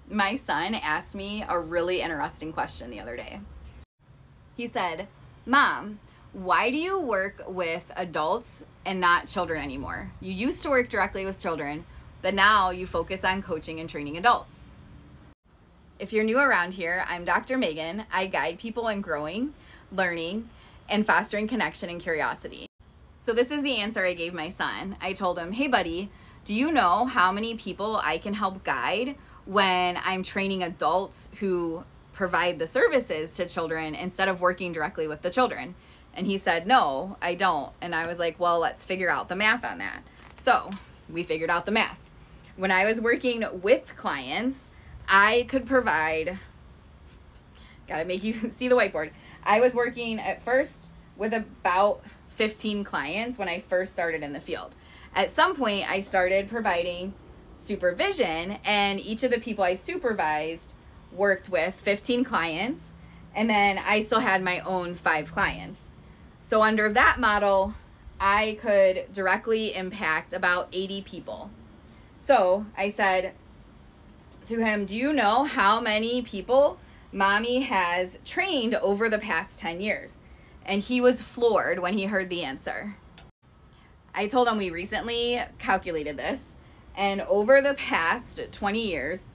My son asked me a really interesting question the other day. He said, "Mom, why do you work with adults and not children anymore? You used to work directly with children, but now you focus on coaching and training adults." If you're new around here, I'm Dr. Megan. I guide people in growing, learning, and fostering connection and curiosity. So this is the answer I gave my son. I told him, "Hey buddy, do you know how many people I can help guide when I'm training adults who provide the services to children instead of working directly with the children?" And he said, "No, I don't." And I was like, "Well, let's figure out the math on that." So we figured out the math. When I was working with clients, I could provide, gotta make you see the whiteboard. I was working at first with about 15 clients when I first started in the field. At some point, I started providing supervision, and each of the people I supervised worked with 15 clients, and then I still had my own 5 clients. So under that model, I could directly impact about 80 people. So I said to him, "Do you know how many people Mommy has trained over the past 10 years? And he was floored when he heard the answer. I told him we recently calculated this, and over the past 10 years,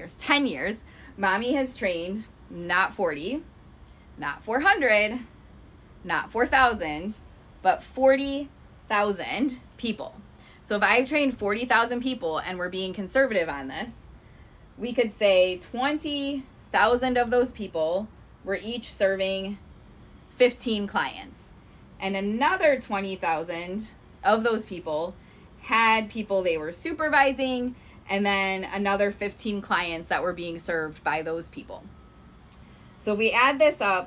Mommy has trained not 40, not 400, not 4,000, but 40,000 people. So if I've trained 40,000 people, and we're being conservative on this, we could say 20,000 of those people were each serving 15 clients. And another 20,000 of those people had people they were supervising, and then another 15 clients that were being served by those people. So if we add this up,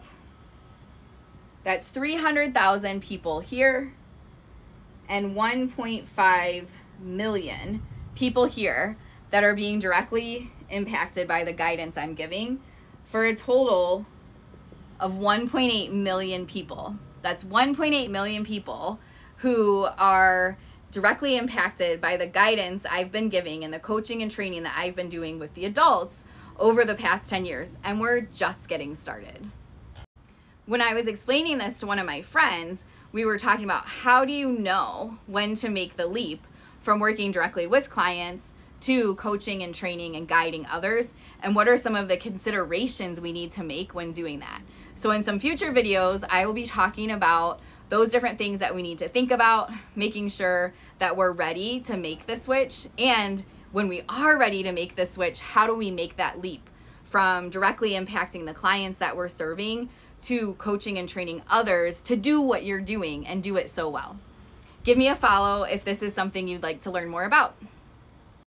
that's 300,000 people here and 1.5 million people here that are being directly impacted by the guidance I'm giving, for a total of 1.8 million people. That's 1.8 million people who are directly impacted by the guidance I've been giving and the coaching and training that I've been doing with the adults over the past 10 years. And we're just getting started. When I was explaining this to one of my friends, we were talking about, how do you know when to make the leap from working directly with clients to coaching and training and guiding others, and what are some of the considerations we need to make when doing that? So in some future videos, I will be talking about those different things that we need to think about, making sure that we're ready to make the switch, and when we are ready to make the switch, how do we make that leap from directly impacting the clients that we're serving to coaching and training others to do what you're doing and do it so well. Give me a follow if this is something you'd like to learn more about.